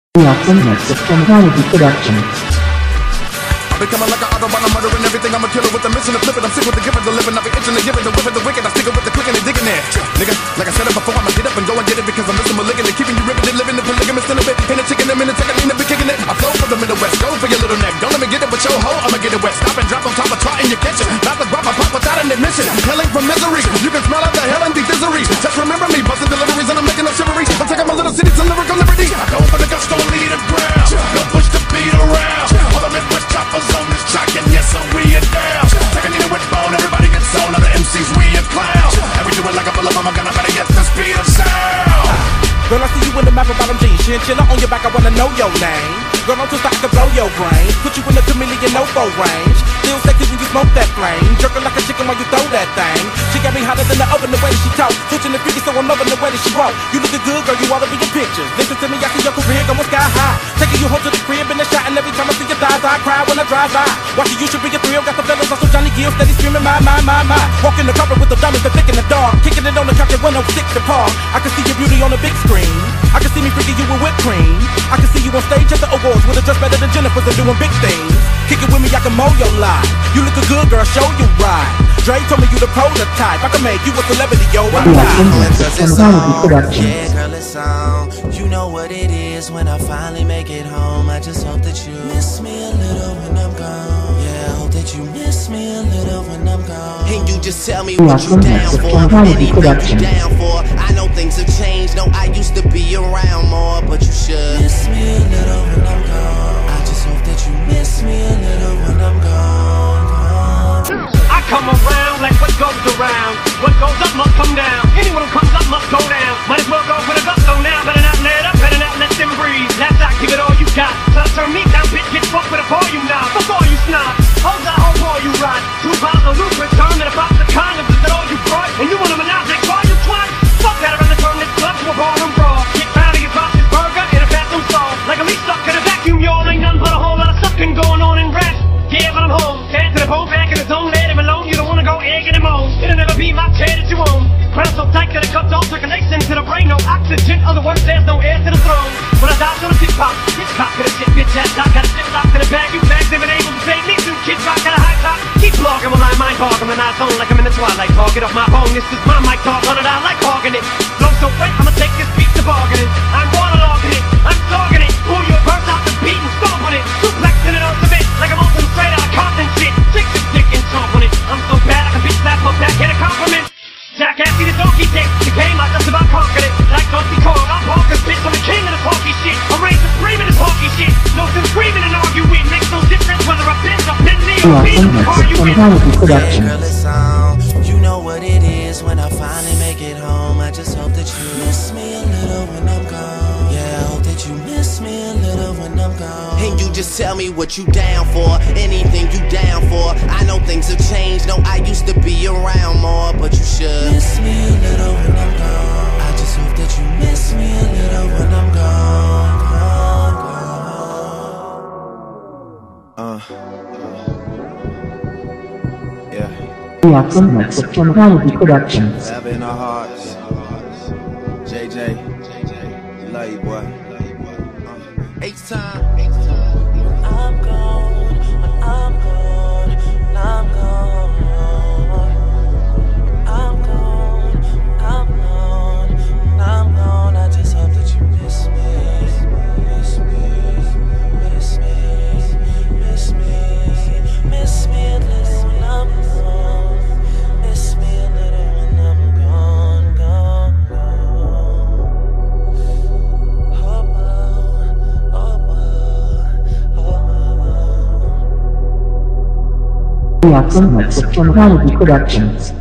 The awesome mix of Criminality Productions. I'm becoming like an Autobahn, I'm murdering everything. I'm a killer with a mission to flip it. I'm sick with the give it, the living. I'll be itching to give it, the whip it, the wicked. I stick it with the clicking and digging there. Nigga, like I said it before, I'ma get up and go and get it because I'm missing my licking and keeping you riveted, living the polygamous in a bit. Ain't a chicken in a minute, I need to be kicking it. I flow for the Midwest, go for your little neck. Don't let me get it with your hoe, I'ma get it wet. Stop and drop on top of try in your kitchen. Not the drop, I pop without an admission. Hailing from misery, you can smell out the hell and the misery. Just remember me, busting deliveries and I'm making up chivalry. I'm taking my little city to lyrical liberty. I go for the gusto, lead the ground. No push the beat around. All the Midwest choppers on this track, and yes, so we are down. Taking it with bone, everybody gets on. Other MCs, we are clowns. And we do it like a bullet, I'm gonna better get the speed of sound. Girl, I see you in the map of bottom jeans, chinchilla on your back, I wanna know your name. Girl, I'm too I can blow your brain, put you in the chameleon no-go range. Still sexy when you smoke that flame, jerking like a chicken while you throw that thing. She got me hotter than the oven, the way that she talk, switching the figure so I'm loving the way that she walk. You looking good, girl, you ought to be in pictures. Listen to me, I see your career going sky high, taking you home to the crib in the shot, and every time I see your thighs, I cry when I drive by. Watching you should be a thrill, got the fellas also Johnny Gill, steady screaming my. Walking the carpet with the diamonds that thick in the dark, kicking it on the couch at 106 the park. I can see your beauty on the big screen. I can see me freaking you with whipped cream. I can see you on stage at the awards with a dress better than Jennifer's and doing big things. Kick it with me, I can mow your life. You lookin' good, girl, show you right. Dre told me you the prototype. I can make you a celebrity, yo. The awesome mix of Criminality Productions. Yeah, girl, it's on. You know what it is when I finally make it home. I just hope that you miss me a little when I'm gone. Yeah, I hope that you miss me a little when I'm gone. And you just tell me what you down for. Anything you down for. I know things have changed. No, I used to be around more, but you should miss me a little when I'm gone. I just hope that you miss me a little when I'm gone. I come around like what goes around. What goes up must come down. Anyone who comes up must go down. Might as well go with a gusto now. Better not let up, better not let them breathe. Last I give it all you got. So turn me down, bitch, get fucked with a ball you now. Fuck all you snobs. Hold that whole ball you ride. 2 pounds of loose return and a box of condoms. Is that all you brought? And you want a monopoly while you twat? Fuck that, I'd rather turn this club to a ballroom brawl. Get found in your boss's burger in a bathroom stall. Like a leaf stuck in a vacuum, y'all. Ain't nothing but a whole lot of sucking going on in rap. Yeah, but I'm home. Stand to the pole back in his own, let him alone. You don't wanna go egging him on. It'll never be my chair that you own. Crown so tight that it cuts off circulation to the brain. No oxygen, other words, there's no air to the throne. When I die, so the tick pop. Bitch cock to the shit, bitch ass. I got a zip lock to the bag. You bags have been able to save me. Two kids rock at a high top. Keep blogging while I mind hog. I'm an iPhone like I'm in the twilight. Talk it off my phone. This is my mic talk on it. I like hogging it. Flow so wet, I'ma take this beat to bargaining. I'm waterlogging it. I'm dogging it. Pull your burst out the beat and stomp on it. Suplexing it on the bit like I'm on some straight out Compton shit. Chicks is dick and stomp on it. I'm so bad I can beat slap her back, get a compliment. Jackass, see the donkey dick. The game, I just about conquered it. Like Donkey Kong, I'm Parker's bitch. I'm the king of this honky shit. I'm ready to scream in this honky shit. No sense screaming and argue with. Makes no difference whether I binge or pin me or beat The the car awesome you mix in. of Criminality Yeah, Productions. girl, it's on. You know what it is when I finally make it home. I just hope that you miss me a little when I'm gone. Yeah, I hope that you miss me a little when I'm gone. And you just tell me what you down for. Anything you down for. I know things have changed. No, I used to be around more, but you should miss me a little when I'm gone. I just hope that you miss me a little when I'm gone. Yeah. The awesome mix of Criminality Productions. Ever in our hearts. JJ, love you, boy. H-time. I'm gone, I'm gone, I'm gone. I'm gone, I'm gone, I'm gone. I just hope that you miss me, miss me, miss me, miss me, miss me a little when I'm gone. Miss me a little when I'm gone, gone, gone. The awesome mix of Criminality Productions.